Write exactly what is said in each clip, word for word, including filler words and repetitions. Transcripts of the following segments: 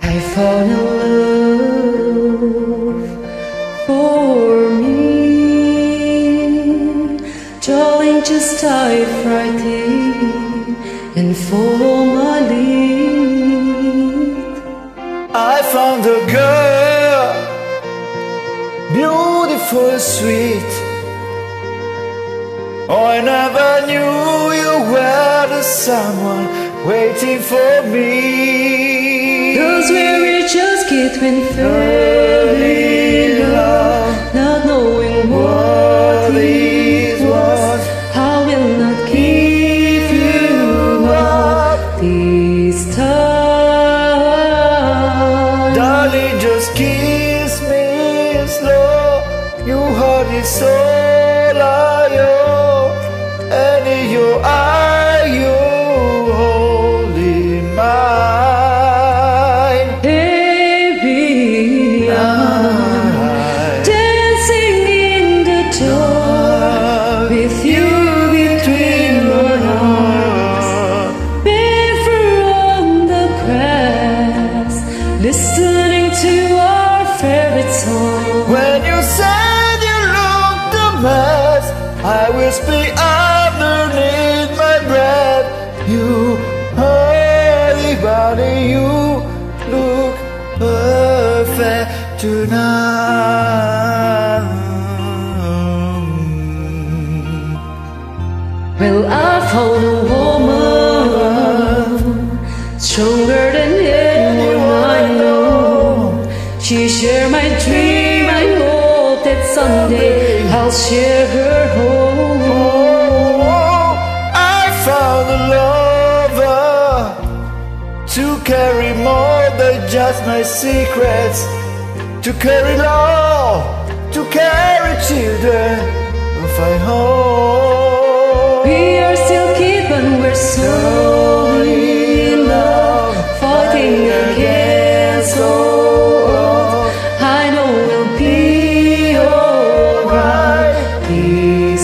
I found a love for me. Darling, just dive right in and follow my lead. I found a girl, beautiful, sweet. Oh, I never knew you were the someone waiting for me. Those were just kids when fell in love, not knowing what it was. I will not give you up this time. Darling, just kiss me slow. Your heart is all I owe, and in your eye you hold in mine. Baby, I'm dancing in the dark with you between my arms, barefoot on the grass, listening to our favorite song. When you said you looked a mess, I whisper underneath my breath, you holy body, you look perfect tonight. Well, I found a woman stronger than anyone I know. She shared my dream. I hope that someday I'll share her home. Oh, I found a lover to carry more than just my secrets, to carry love, to carry children, to find home. We are still kids, but we're so in love, fighting against all odds. I know we'll be alright this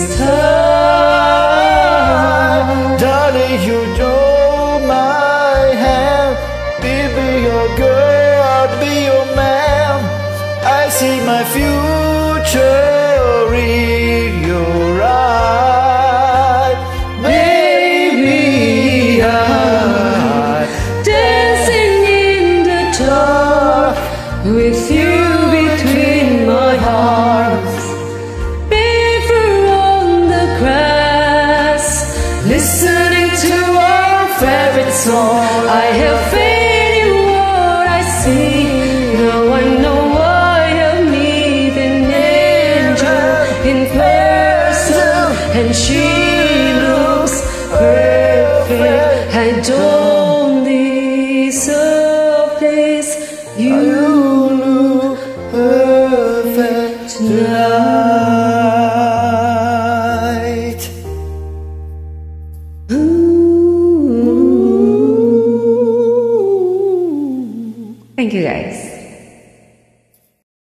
time. Darling, you hold my hand. Be your girl, I'll be your man. I see my future in your eyes. Baby, I'm dancing in the dark with you between my arms, barefoot on the grass, listening to our favorite song. I have faith in what I see. Now I know I have need an angel in person, and she looks perfect. I don't deserve this. You look perfect tonight. Ooh. Thank you, guys.